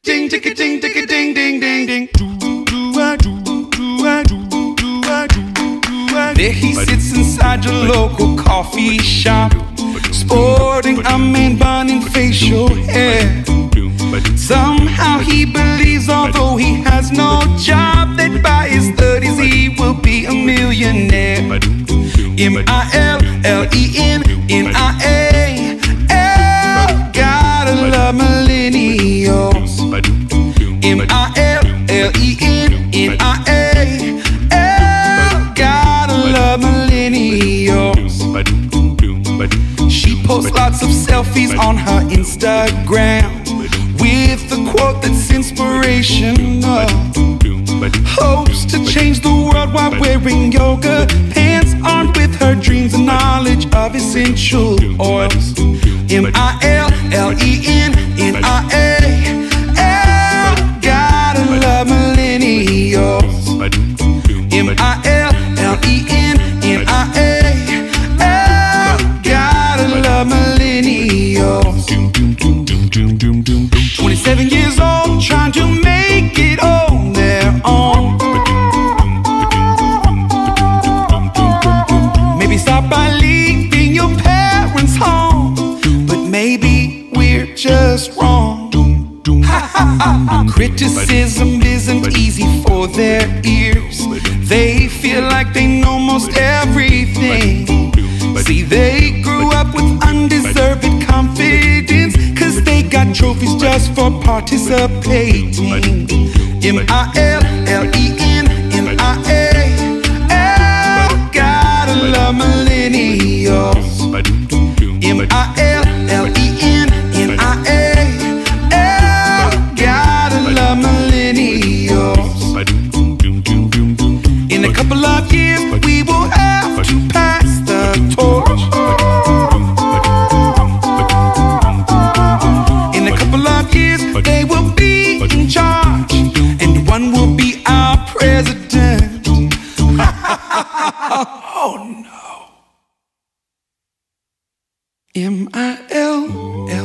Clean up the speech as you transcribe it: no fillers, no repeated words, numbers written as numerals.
Ding, ding, ding, ding, ding, ding, ding, ding. There he sits inside your local coffee shop, sporting a man bun and facial hair. Somehow he believes, although he has no job, that by his 30s he will be a millionaire. M-I-L-L-E-N-N-I-A. Gotta love millennials. M-I-L-L-E-N-N-I-A. Gotta love millennials. She posts lots of selfies on her Instagram with a quote that's inspirational. Hopes to change the world while wearing yoga pants, armed with her dreams and knowledge of essential oils. M-I-L-L-E-N-N-I-A. Gotta love millennials. M-I-L-L-E-N-N-I-A. Gotta love millennials. 27 years old, trying to make it on their own. Maybe start by leaving your parents home, but maybe we're just wrong. Criticism isn't easy for their ears. They feel like they know most everything. See, they grew up with undeserved confidence, 'cause they got trophies just for participating. M-I-L-L-E-N-N-I-A. Gotta love millennials. M-I-L-L-E-N-N-I-A. Gotta love millennials. In a couple of years, we will have to pass the torch. In a couple of years, they will be in charge, and one will be our president. Oh no. M-I-L-L